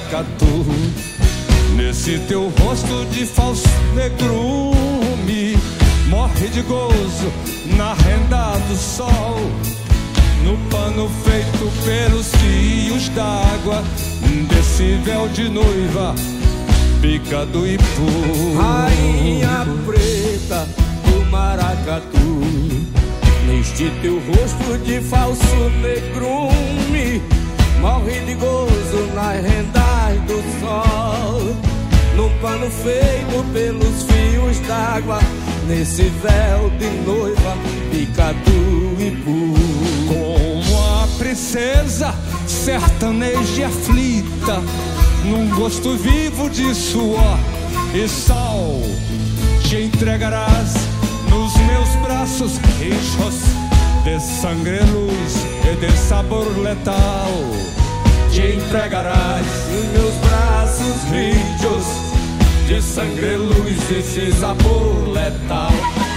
maracatu. Nesse teu rosto de falso negrume, morre de gozo na renda do sol, no pano feito pelos fios d'água desse véu de noiva, pica do Ipu. Rainha preta do maracatu, neste teu rosto de falso negrume, morre de gozo nas rendas do sol, no pano feito pelos fios d'água, nesse véu de noiva, pica do Ipu. Como a princesa sertaneja e aflita, num gosto vivo de suor e sal, te entregarás nos meus braços rijos de sangue, luz e de sabor letal. Te entregarás nos meus braços rijos de sangue, luz e de sabor letal.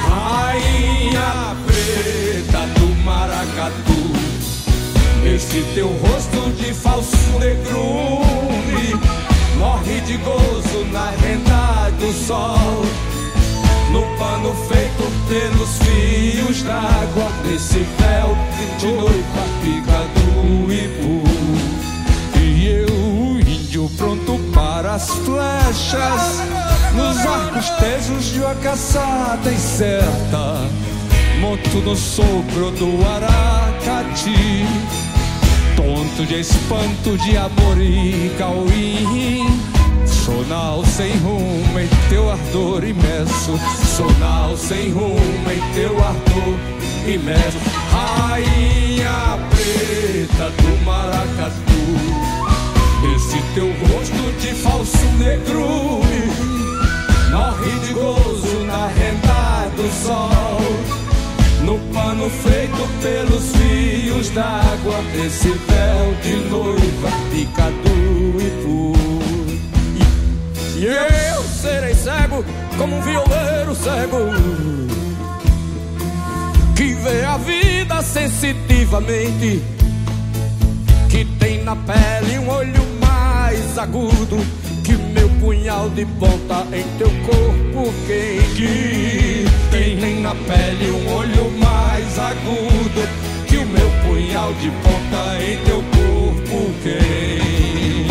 Rainha preta do maracatu, neste teu rosto de falso negrume, morre de gozo na renda do sol, no pano feito pelos fios d'água, nesse véu de noiva, pica do Ipu. E eu, índio, pronto para as flechas, nos arcos tesos de uma caçada incerta, monto no sopro do aracati, tonto de espanto de amor e cauim. Sonal sem rumo em teu ardor imenso, sonal sem rumo em teu ardor imenso. Rainha preta do maracatu, esse teu rosto de falso negrume, morre de gozo na renda do sol, no pano feito pelos fios d'água, esse véu de noiva, pica do Ipu. E eu serei cego como um violeiro cego, que vê a vida sensitivamente, que tem na pele um olho mais agudo que meu punhal de ponta em teu corpo quente. tem na pele um olho mais agudo que o meu punhal de ponta em teu corpo quente.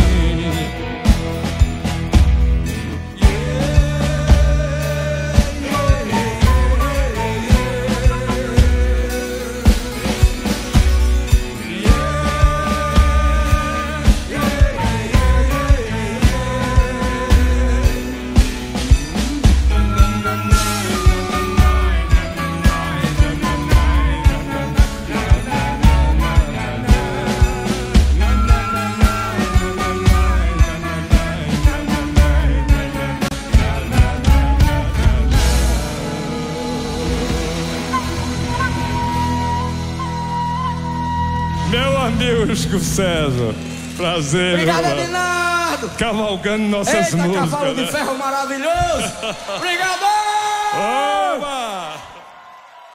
Meu amigo Chico César, prazer. Obrigado, Edinardo. Cavalgando nossas músicas. músicas. Cavalo de ferro maravilhoso. Obrigado! Oh!